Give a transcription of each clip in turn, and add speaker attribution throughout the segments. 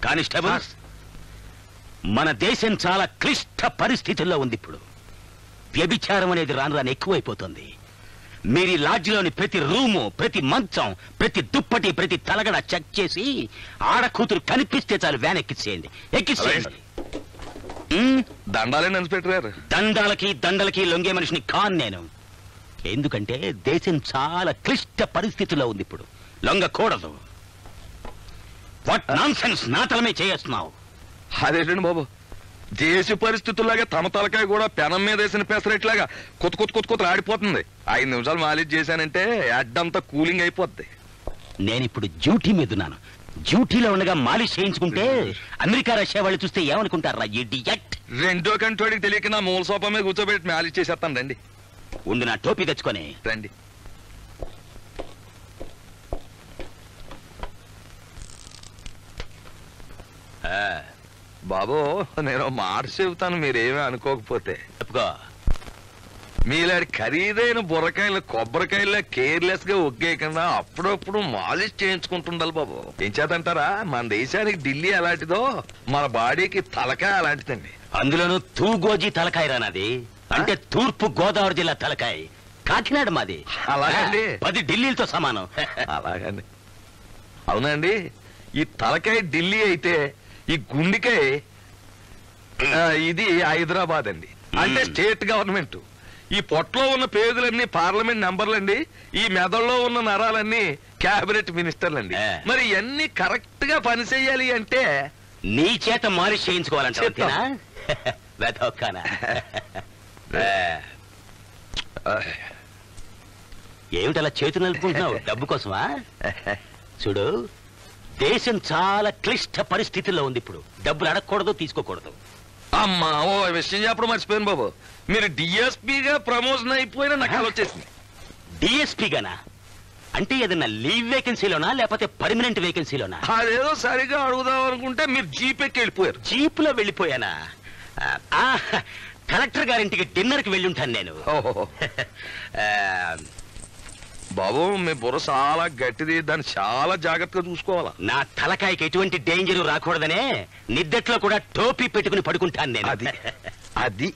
Speaker 1: Constables, మన దేశం చాలా క్లిష్ట పరిస్థితుల్లో ఉంది. ఇప్పుడు వ్యభిచారం అనేది రాను రాను ఎక్కువైపోతుంది. మీరు ఈ లాడ్జిలోని ప్రతి రూము, ప్రతి మంచం, ప్రతి దుప్పటి, ప్రతి తలగడ చెక్ చేసి ఆడకూతురు కనిపిస్తే చాలు వ్యాన్ ఎక్కించేయండి. ఎక్కించేయండి.
Speaker 2: దండాలేండి ఇన్స్పెక్టర్ గారు.
Speaker 1: దండలకి లొంగే మనిషిని కాన్ నేను. ఎందుకంటే దేశం చాలా క్లిష్ట పరిస్థితుల్లో ఉంది. ఇప్పుడు లొంగకూడదు. వాట్ నాన్సెన్స్ నా తలమే చేస్తున్నావు.
Speaker 2: అదేంటండి బాబు, దేశ పరిస్థితుల్లాగా తమ తలకాయ కూడా పెనం మీద వేసిన పెసరెట్లాగా కొత్త ఆడిపోతుంది. 5 నిమిషాలు మాలిష్ చేశానంటే అడ్డంతా కూలింగ్ అయిపోద్ది.
Speaker 1: నేనిప్పుడు డ్యూటీ మీద ఉన్నాను. డ్యూటీలో ఉండగా మాలిష్ చేయించుకుంటే అమెరికా రష్యా వాళ్ళు చూస్తే ఏమనుకుంటారా? ఇడియట్.
Speaker 2: రెండో కంటోడికి తెలియక నా మూల సోఫా మీద కూర్చోబెట్టి మాలిష్ చేసేస్తాను. రండి.
Speaker 1: ఉండి నా టోపీ తెచ్చుకొని
Speaker 2: రండి. బాబు, నేను మాట చెబుతాను, మీరేమీ అనుకోకపోతే.
Speaker 1: చెప్పుకో.
Speaker 2: మీలాంటి ఖరీదైన బుర్రకాయలు కొబ్బరికాయల కేర్లెస్ గా ఒగ్గేయకుండా అప్పుడప్పుడు మాలిష్ చేయించుకుంటుండాలి బాబు. ఏం చేతంటారా, మన దేశానికి ఢిల్లీ అలాంటిదో మన బాడీకి తలకాయ అలాంటిదండి.
Speaker 1: అందులోనూ తూగోజీ తలకాయ రానది. అంటే తూర్పు గోదావరి జిల్లా తలకాయ. కాకినాడ మాది.
Speaker 2: అలాగండి.
Speaker 1: 10 ఢిల్లీలతో సమానం.
Speaker 2: అలాగండి. అవునండి, ఈ తలకాయ ఢిల్లీ అయితే ఈ గుండెకాయ ఇది హైదరాబాద్ అండి. అంటే స్టేట్ గవర్నమెంట్. ఈ పొట్టలో ఉన్న పేదలన్నీ పార్లమెంట్ మెంబర్లండి. ఈ మెదడులో ఉన్న నరాలన్నీ క్యాబినెట్ మినిస్టర్లండి. మరి ఇవన్నీ కరెక్ట్ గా పని చెయ్యాలి అంటే
Speaker 1: నీ చేత మాలిష్ చేయించుకోవాలంటే ఏమిటలా చేతులు నలుపుకుంటున్నావు? డబ్బు కోసమా? చూడు, దేశం చాలా క్లిష్ట పరిస్థితుల్లో ఉంది. ఇప్పుడు డబ్బులు అడగకూడదు, తీసుకోకూడదు.
Speaker 2: అమ్మా, ఓ విషయం చెప్పడం మర్చిపోయాను బాబు. మీరు డిఎస్పీగా ప్రమోషన్ అయిపోయినా నాకు వచ్చేసింది.
Speaker 1: డిఎస్పీగానా? అంటే ఏదన్నా లీవ్ వేకెన్సీలోనా లేకపోతే పర్మనెంట్ వేకెన్సీలోనా?
Speaker 2: అదేదో సరిగా అడుగుదాం అనుకుంటే మీరు జీపెక్కి వెళ్ళిపోయారు.
Speaker 1: జీపులో వెళ్ళిపోయానా? కలెక్టర్ గారింటికి డిన్నర్ కి వెళ్ళి ఉంటాను నేను.
Speaker 2: బాబు, మీ బుర్ర చాలా గట్టిది, దాన్ని చాలా జాగ్రత్తగా చూసుకోవాలా.
Speaker 1: నా తలకాయకి ఎటువంటి డేంజర్ రాకూడదనే నిద్దట్లో కూడా టోపీ పెట్టుకుని పడుకుంటాను నేను.
Speaker 2: అది అది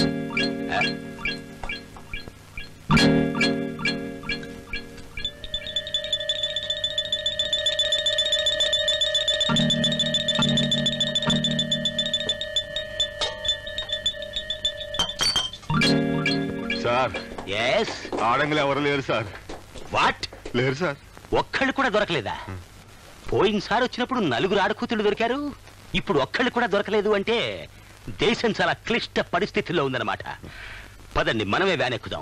Speaker 3: సార్,
Speaker 1: ఎస్.
Speaker 3: ఆడంగులు ఎవరు లేరు సార్.
Speaker 1: వాట్?
Speaker 3: లేరు సార్.
Speaker 1: ఒక్కళ్ళు కూడా దొరకలేదా? పోయినసారి వచ్చినప్పుడు 4 ఆడకూతులు దొరికారు. ఇప్పుడు ఒక్కళ్ళు కూడా దొరకలేదు అంటే దేశం చాలా క్లిష్ట పరిస్థితుల్లో ఉందన్నమాట. పదండి, మనమే వ్యాన్ ఎక్కుదాం.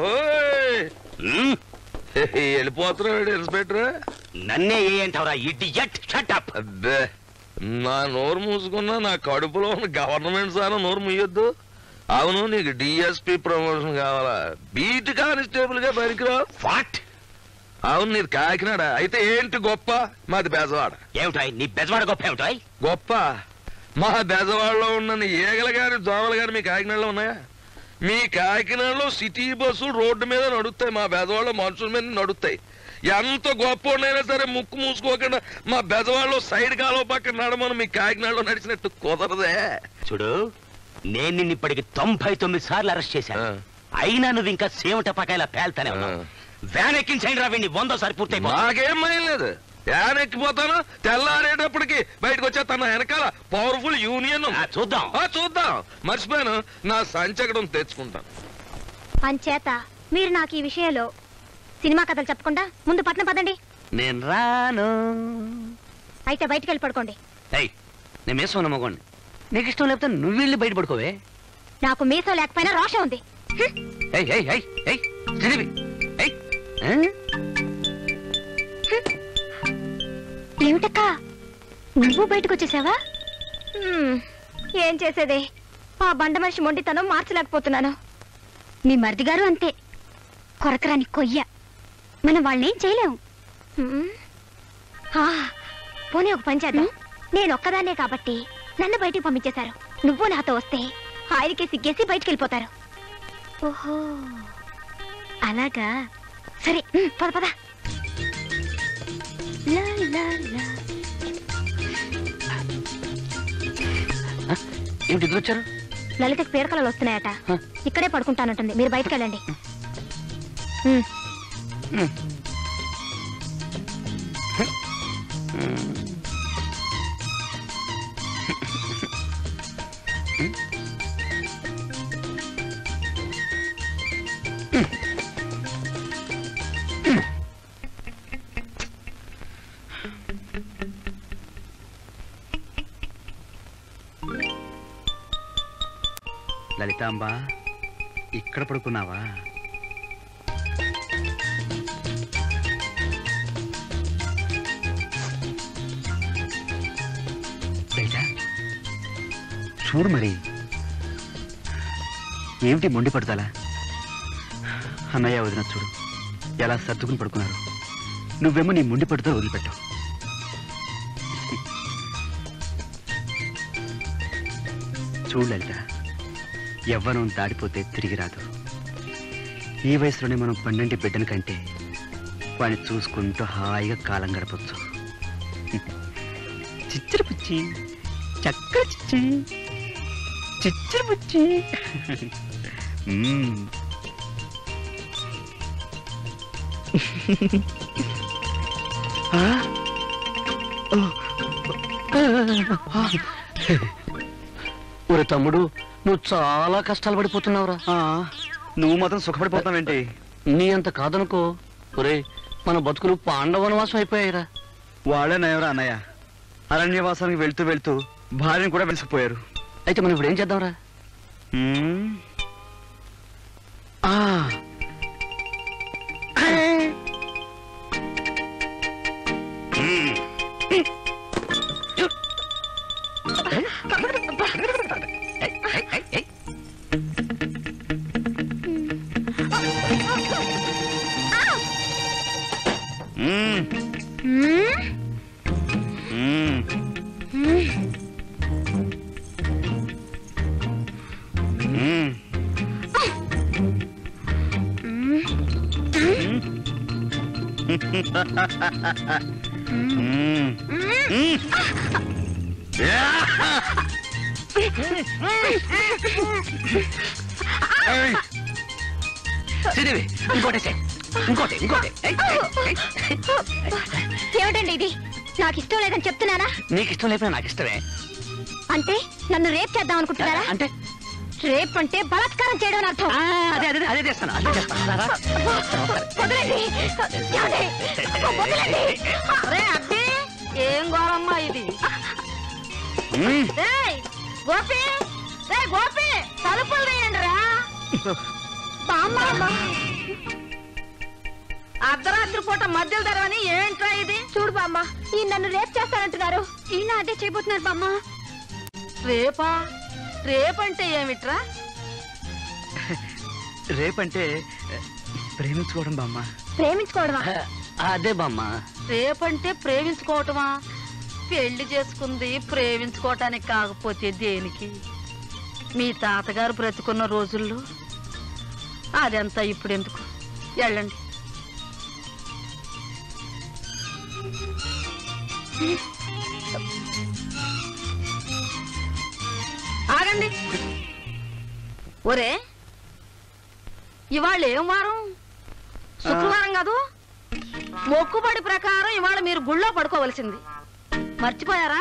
Speaker 2: వెళ్ళిపోతున్నాడు ఇన్స్పెక్టర్.
Speaker 1: నన్నే ఏ అంటావురా ఇడియట్? Shut up.
Speaker 2: అబ్బే, నా నోరు మూసుకున్నా నా కడుపులో ఉన్న గవర్నమెంట్ సార్ నోరు మూయొద్దు. అవును, నీకు డిఎస్పీ ప్రమోషన్ కావాలా? బీట్ కానిస్టేబుల్ గా పనికిరావు.
Speaker 1: వాట్?
Speaker 2: అవును, నీది కాకినాడ అయితే ఏంటి గొప్ప? మాది బెజవాడ.
Speaker 1: ఏమిటాయ్ నీ బెజవాడ గొప్ప? ఏమిటాయ్
Speaker 2: గొప్ప? మా బెజవాడలో ఉన్న ఈగలు గాని దోమలు గాని మీ కాకినాడలో ఉన్నాయా? మీ కాకినాడలో సిటీ బస్సులు రోడ్డు మీద నడుస్తాయి, మా బెజవాడలో మనుషుల మీద నడుస్తాయి. ఎంత గొప్ప ఉండైనా సరే ముక్కు మూసుకోకుండా మా బెజవాడలో సైడ్ కాలువ పక్కన నడమని మీ కాకినాడలో నడిచినట్టు కుదరదే.
Speaker 1: చూడు, నేను నిన్ను ఇప్పటికి 99 సార్లు అరెస్ట్ చేశాను. అయినా నువ్వు ఇంకా సేవట పకాయలా పేల్తానే ఉన్నావు. వ్యాన్ ఎక్కించండి రా, 100సారి పూర్తి.
Speaker 2: నాకేం భయం లేదు, వ్యాన్ ఎక్కిపోతాను. తెల్లారేటప్పటికి బయటకు వచ్చేస్తాను. వెనకాల పవర్ఫుల్ యూనియన్.
Speaker 1: చూద్దాం
Speaker 2: చూద్దాం. మర్చిపోయాను, నా సంచకడం తెచ్చుకుంటాను.
Speaker 4: అంచేత మీరు నాకు ఈ విషయంలో సినిమా కథలు చెప్పకుండా ముందు పట్నం పదండి.
Speaker 1: నేను రాను.
Speaker 4: అయితే బయటికి వెళ్ళి పడుకోండి.
Speaker 1: నేను మీసం ఉన్న మగోండి. నీకు ఇష్టం లేకపోతే నువ్వు వెళ్ళి బయట పడుకోవే.
Speaker 4: నాకు మీసం లేకపోయినా రోషం ఉంది. ఏమిటక్కా, నువ్వు బయటకు వచ్చేసావా? ఏం చేసేదే, ఆ బండ మనిషి మొండితనం మార్చలేకపోతున్నాను. మీ మరిది గారు అంతే, కొరకరాని కొయ్య. మనం వాళ్ళనేం చేయలేము. పోనీ ఒక పని చేద్దాం. నేను ఒక్కదాన్నే కాబట్టి నన్ను బయటికి పంపించేశారు. నువ్వు నాతో వస్తే ఆయనకే సిగ్గేసి బయటికి వెళ్ళిపోతారు. ఓహో, అలాగా. సరే, పద పద.
Speaker 1: ఏమిటి ఇద్దరు వచ్చారు?
Speaker 4: లలితకి పీడకలలు వస్తున్నాయట. ఇక్కడే పడుకుంటానంటుంది. మీరు బయటకు వెళ్ళండి.
Speaker 1: లలితాంబ, ఇక్కడ పడుకున్నావా? చూడు మరి, ఏమిటి మొండి పడతాలా? అన్నయ్య వదిన చూడు ఎలా సర్దుకుని పడుకున్నారు. నువ్వేమో నీ మొండి పడుతో వదిలిపెట్టావు. చూడు లలిత, యవ్వనం దాడిపోతే తిరిగి రాదు. ఈ వయసులోనే మనం 12 బిడ్డల కంటే వాడిని చూసుకుంటూ హాయిగా కాలం గడపచ్చు. చిచ్చర పుచ్చి, చక్కర చిచ్చి, చిచ్చర పుచ్చి. ఒరే తమ్ముడు, నువ్వు చాలా కష్టాలు పడిపోతున్నావురా. నువ్వు మాత్రం సుఖపడిపోతావేంటి? నీ అంత కాదనుకో. ఒరే, మన బతుకులు పాండవనవాసం అయిపోయాయిరా. వాళ్ళే నయవరా అన్నయ్య. అరణ్యవాసానికి వెళ్తూ వెళ్తూ భార్యను కూడా వెలిసిపోయారు. అయితే మనం ఇప్పుడు ఏం చేద్దాంరా? ఏమిటండి ఇది? నాకు ఇష్టం లేదని చెప్తున్నానా? నీకు ఇష్టం లేకపోతే నాకు ఇష్టమే. అంటే నన్ను రేప్ చేద్దాం అనుకుంటున్నారా? అంటే రేప్ అంటే బలాత్కారం చేయడం అర్థం. అదే చేస్తాను. ఏం గోరమ్మా ఇది? గోపి, గోపి, తలుపులు వేయండి రా. అర్ధరాత్రి పూట మధ్యలో తెరవని ఏంట్రా ఇది? చూడు బామ్మ, ఈ నన్ను రేప్ చేస్తానంటున్నారు. ఈయన అదే చేయబోతున్నారు బామ్మ. రేపా? రేపంటే ఏమిట్రా? రేపంటే ప్రేమించుకోవడం బామ్మ. ప్రేమించుకోవడమా? అదే బామ్మ. రేపంటే ప్రేమించుకోవటమా? పెళ్లి చేసుకుంది ప్రేమించుకోవటానికి కాకపోతే దేనికి? మీ తాతగారు బ్రతుకున్న రోజుల్లో అదంతా ఇప్పుడు ఎందుకు? వెళ్ళండి. ఆగండి. ఒరే, ఇవాళ ఏం వారం? శుక్రవారం కాదు? మొక్కుబడి ప్రకారం ఇవాళ మీరు గుళ్ళో పడుకోవలసింది. మర్చిపోయారా?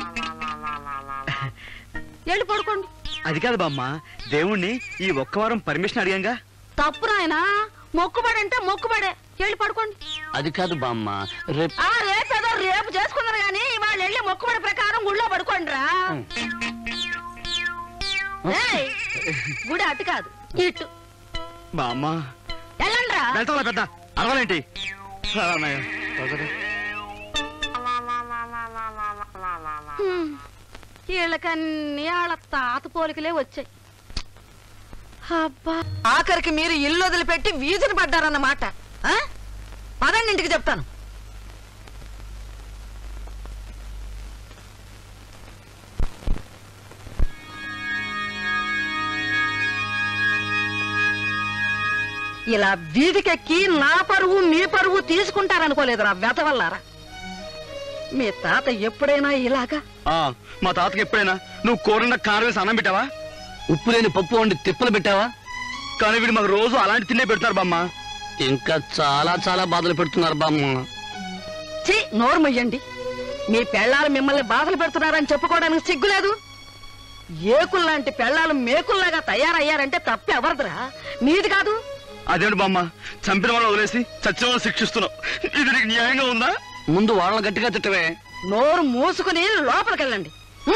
Speaker 1: వెళ్ళి పడుకోండి. అది కాదు బామ్మ, దేవుణ్ణి ఈ ఒక్క వారం పర్మిషన్ అడిగాంగా. తప్పు నాయనా, మొక్కుబడి అంటే మొక్కుబడే. వెళ్ళి పడుకోండి. అది కాదు బామ్మ, రేపేదో రేపు చేసుకున్నారు గాని ఇవాళ వెళ్ళి మొక్కుబడి ప్రకారం గుళ్ళో పడుకోండి రా. గుడి అటు కాదు, ఇటు. బామ్మ వెళ్ళండి రా. వెళ్తా పెద్ద అరవాలేంటి? వీళ్ళకన్నీ వాళ్ళ తాత పోలికలే వచ్చాయి. అబ్బా, ఆఖరికి మీరు ఇల్లు వదిలిపెట్టి వీధిని పడ్డారన్నమాట. పదండి, ఇంటికి చెప్తాను. ఇలా వీధికెక్కి నా పరువు మీ పరువు తీసుకుంటారనుకోలేదురా వెతవల్లారా. మీ తాత ఎప్పుడైనా ఇలాగా?
Speaker 3: మా తాతకి ఎప్పుడైనా నువ్వు కూరన్న కారం వేసి అన్నం పెట్టావా?
Speaker 5: ఉప్పు లేని పప్పు వండి తిప్పలు పెట్టావా?
Speaker 3: కానీ వీడు మాకు రోజు అలాంటి తిన్నే పెడతారు బామ్మ.
Speaker 5: ఇంకా చాలా చాలా బాధలు పెడుతున్నారు బామ్మ.
Speaker 6: నోరు మొయ్యండి. మీ పెళ్ళాలు మిమ్మల్ని బాధలు పెడుతున్నారని చెప్పుకోవడానికి సిగ్గులేదు. ఏకుల్లాంటి పెళ్ళాలు మేకుల్లాగా తయారయ్యారంటే తప్పు ఎవరిదిరా? మీది కాదు.
Speaker 3: అదేంటి బామ్మ, చంపిన వాళ్ళు వదిలేసి చచ్చిన వాళ్ళు శిక్షిస్తున్నావు. ఇది నీకు న్యాయంగా ఉందా?
Speaker 5: ముందు వాళ్ళని గట్టిగా తిట్టవే.
Speaker 6: నోరు మూసుకుని లోపలికెళ్ళండి.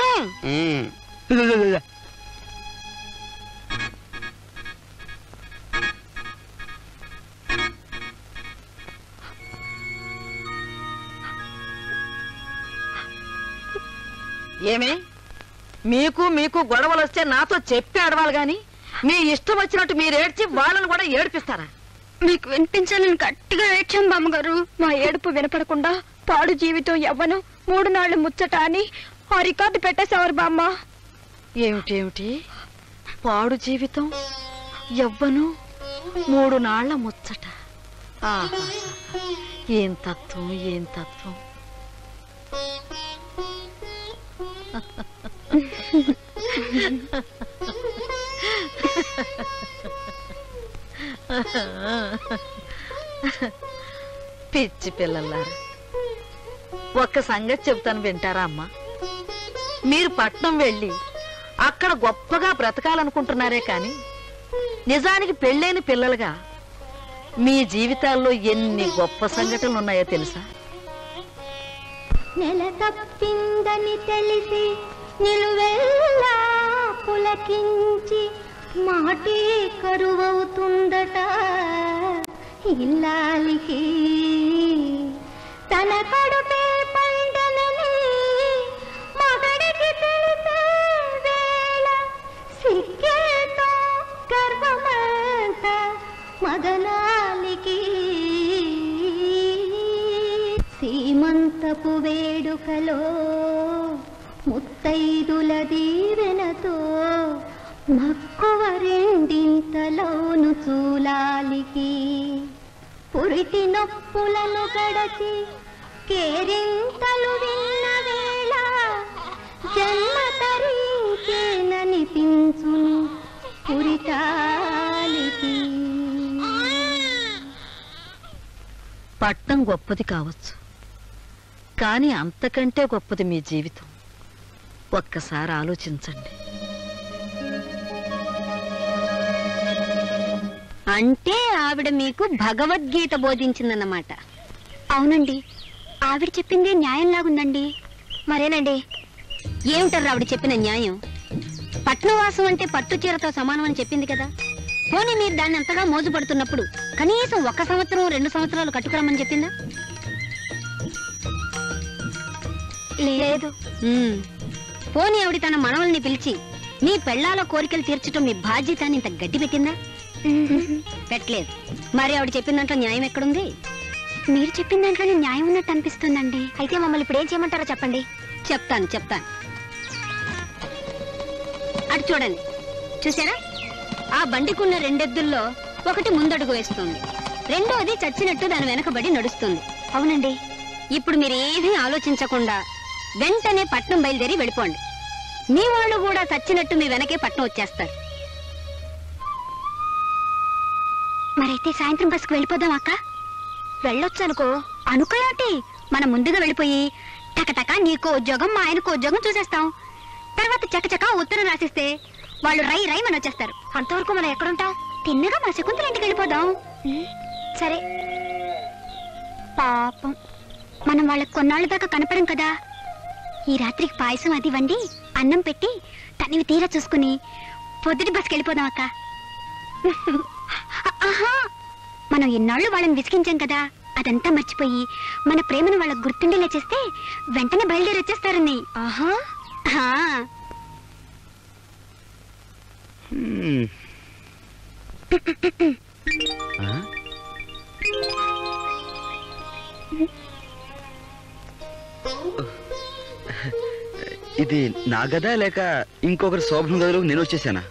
Speaker 6: ఏమే, మీకు మీకు గొడవలు వస్తే నాతో చెప్పి అడవాలి గాని మీ ఇష్టం వచ్చినట్టు మీరు ఏడ్చి వాళ్ళని కూడా ఏడిపిస్తారా?
Speaker 4: మీకు వినిపించాలని గట్టిగా ఏడ్చాం బామ్మగారు. మా ఏడుపు వినపడకుండా పాడు జీవితం యవ్వను 3 నాళ్లు ముచ్చట అని ఆ రికార్డు పెట్టేసేవారు బామ్మ.
Speaker 6: ఏమిటేమిటి పాడు జీవితం యవ్వను 3 నాళ్ల ముచ్చట? ఆహా, ఏం తత్వం, ఏం తత్వం. పిచ్చి పిల్లలారా, ఒక్క సంగతి చెబుతాను, వింటారా అమ్మా? మీరు పట్నం వెళ్ళి అక్కడ గొప్పగా బ్రతకాలనుకుంటున్నారే కాని నిజానికి పెళ్ళైన పిల్లలుగా మీ జీవితాల్లో ఎన్ని గొప్ప సంఘటనలు ఉన్నాయో తెలుసా?
Speaker 4: నెల తప్పిందని తెలిసి నిలువెల్లా పులకించి మాటే కరువవుతుందట ఇల్లాలికి. తన కడుపే పండనని మగడికి తెలిసే వేళ సిక్కేతో గర్వమంత మగనాలికి. సీమంతపు వేడుకలో ముత్తైదుల దీవెనతో మక్కువ రెండింతలోను చూలాలికి. పురిటి నొప్పులను గడచి కేరింతలు విన్న వేళ జన్మ తరించేననిపించును పురిటాలికి.
Speaker 6: పట్నం గొప్పది కావచ్చు, కానీ అంతకంటే గొప్పది మీ జీవితం. ఒక్కసారి ఆలోచించండి.
Speaker 4: అంటే ఆవిడ మీకు భగవద్గీత బోధించిందన్నమాట. అవునండి, ఆవిడ చెప్పిందే న్యాయంలాగుందండి. మరేనండి, ఏమిటారు ఆవిడ చెప్పిన న్యాయం? పట్నవాసం అంటే పట్టు చీరతో సమానం అని చెప్పింది కదా. పోనీ మీరు దాన్ని అంతగా మోజుపడుతున్నప్పుడు కనీసం 1 సంవత్సరం 2 సంవత్సరాలు కట్టుకురమ్మని చెప్పిందా? లేదు. పోనీ ఆవిడ తన మనవల్ని పిలిచి మీ పెళ్ళాల కోరికలు తీర్చడం మీ బాధ్యత అని ఇంత గడ్డి పెట్టిందా? పెట్టలేదు. మరి ఆవిడ చెప్పిన దాంట్లో న్యాయం ఎక్కడుంది? మీరు చెప్పిన దాంట్లోనే న్యాయం ఉన్నట్టు అనిపిస్తుందండి. అయితే మమ్మల్ని ఇప్పుడు ఏం చేయమంటారో చెప్పండి. చెప్తాను. అటు చూడండి, చూసారా? ఆ బండికున్న 2 ఎద్దుల్లో ఒకటి ముందడుగు వేస్తుంది, రెండోది చచ్చినట్టు దాని వెనకబడి నడుస్తుంది. అవునండి. ఇప్పుడు మీరు ఏమీ ఆలోచించకుండా వెంటనే పట్నం బయలుదేరి వెళ్ళిపోండి. మీ వాళ్ళు కూడా చచ్చినట్టు మీ వెనకే పట్నం వచ్చేస్తారు. మరైతే సాయంత్రం బస్కు వెళ్ళిపోదాం అక్క. వెళ్ళొచ్చు అనుకో. అనుకోయాటి, మనం ముందుగా వెళ్ళిపోయి టకటక నీకో ఉద్యోగం మా ఆయనకో ఉద్యోగం చూసేస్తాం. తర్వాత చకచక ఉత్తరం రాసిస్తే వాళ్ళు రై మన వచ్చేస్తారు. అంతవరకు మనం ఎక్కడుంటాం? తిన్నగా మా శకుంతల ఇంటికి వెళ్ళిపోదాం. సరే. పాపం, మనం వాళ్ళకి కొన్నాళ్ళ దాకా కనపడం కదా. ఈ రాత్రికి పాయసం అది వండి అన్నం పెట్టి తనివి తీరా చూసుకుని పొద్దుటి బస్కి వెళ్ళిపోదాం అక్క. మనం ఎన్నాళ్ళు వాళ్ళని విసిగించాం కదా, అదంతా మర్చిపోయి మన ప్రేమను వాళ్ళకు గుర్తుండేలా చేస్తే వెంటనే బయలుదేరి వచ్చేస్తారని.
Speaker 5: ఇది నా గదా లేక ఇంకొకరి శోభన గదిలో నేను వచ్చేసానా?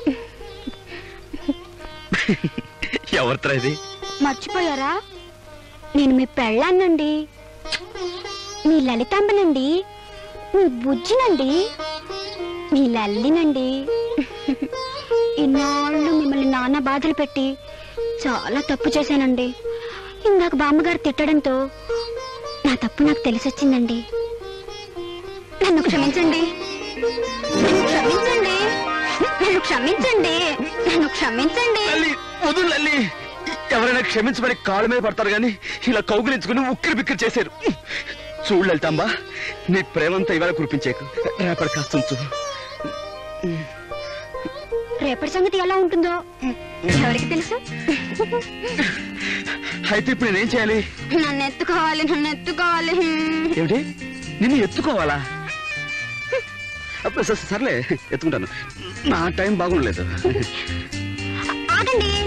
Speaker 5: ఎవరితో ఇది?
Speaker 4: మర్చిపోయారా? నేను మీ పెళ్ళాన్నండి, మీ లలితాంబనండి. మీ బుజ్జినండి, మీ లల్లినండి. ఇన్నాళ్ళు మిమ్మల్ని నాన్న బాధలు పెట్టి చాలా తప్పు చేశానండి. ఇందాక బామ్మగారు తిట్టడంతో నా తప్పు నాకు తెలిసొచ్చిందండి. నన్ను క్షమించండి, నన్ను క్షమించండి, నన్ను క్షమించండి, నన్ను క్షమించండి.
Speaker 5: లల్లి వదులు లల్లి. ఎవరైనా క్షమించమని కాళ్ళ మీద పడతారు కానీ ఇలా కౌగులించుకుని ఉక్కిరి బిక్కిరి చేశారు. చూడు లలితాంబా, నీ ప్రేమంతా ఇవాళ కురిపించేకు, రేపటి కాస్త ఉంచు.
Speaker 4: రేపటి సంగతి ఎలా ఉంటుందో ఎవరికి తెలుసు?
Speaker 5: అయితే ఇప్పుడు నేనేం చేయాలి?
Speaker 4: నన్ను ఎత్తుకోవాలి, నన్ను ఎత్తుకోవాలి.
Speaker 5: ఏమిటి, నిన్ను ఎత్తుకోవాలా? సర్లే ఎత్తుకుంటాను. నా టైం బాగుండలేదు.
Speaker 4: ఆగండి.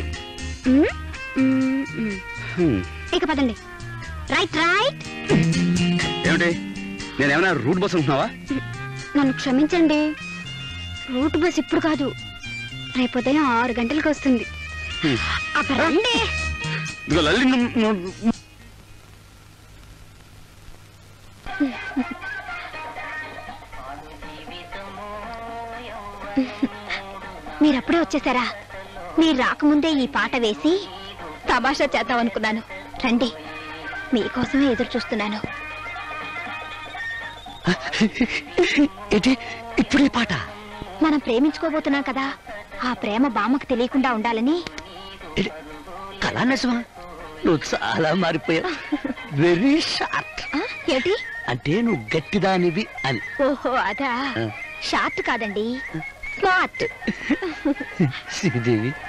Speaker 4: ఇక పదండి. Right right.
Speaker 5: ఏమిటి, నేనేమైనా రూట్ బస్ ఉంటున్నావా?
Speaker 4: నన్ను క్షమించండి, రూట్ బస్ ఇప్పుడు కాదు, రేపు ఉదయం 6 గంటలకు వస్తుంది. అప్పుడు రండి.
Speaker 5: ఇదిగో లల్లి,
Speaker 4: మీరప్పుడే వచ్చేసారా? మీరు రాకముందే ఈ పాట వేసి తమాషా చేద్దామనుకున్నాను. రండి, మీకోసమే ఎదురు చూస్తున్నాను.
Speaker 5: ఇప్పుడు ఈ పాట
Speaker 4: మనం ప్రేమించుకోబోతున్నాం కదా, ఆ ప్రేమ బామ్మకు తెలియకుండా ఉండాలని.
Speaker 5: కళా నిజమా? నువ్వు చాలా మారిపోయావు. Very short.
Speaker 4: ఏంటి
Speaker 5: అంటే నువ్వు గట్టిదానివి అని.
Speaker 4: ఓహో అదా. షార్ట్ కాదండి, స్మార్ట్.
Speaker 5: శ్రీదేవి,